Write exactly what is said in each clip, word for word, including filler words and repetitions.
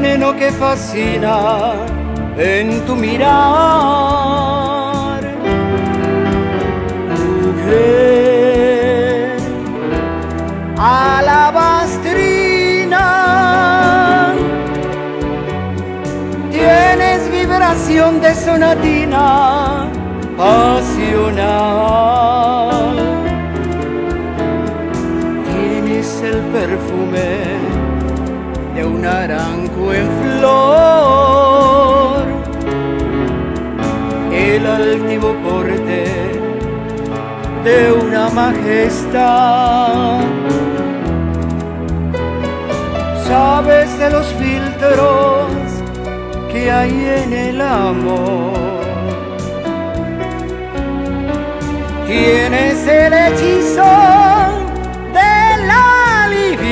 veneno que fascina en tu mirar. Mujer alabastrina, tienes vibración de sonatina pasional. Tienes el perfume de un naranjo en flor, el altivo porte de una majestad. Sabes de los filtros que hay en el amor, tienes el hechizo de la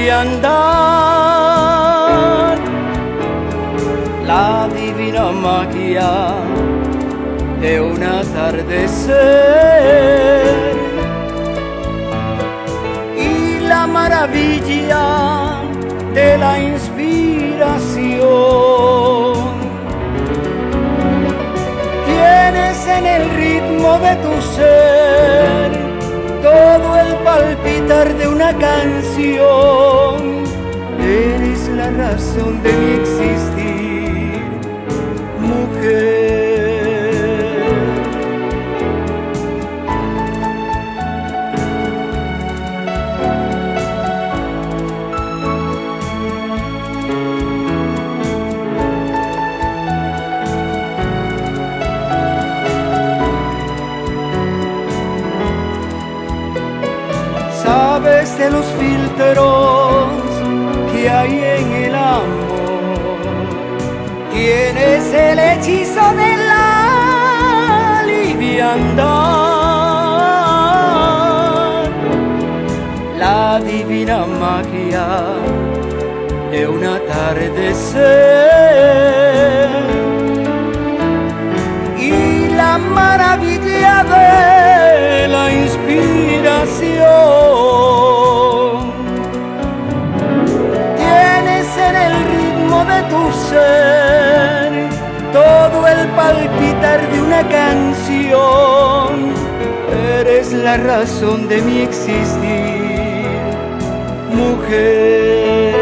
liviandad, la divina magia de un atardecer y la maravilla de la inspiración. Tienes en el ritmo de tu ser todo el palpitar de una canción. Eres la razón de mi existir, mujer. Sabes de los filtros que hay en el amor, tienes el hechizo de la liviandad, la divina magia de un atardecer y la maravilla de la inspiración. De tu ser todo el palpitar de una canción. Eres la razón de mi existir, mujer.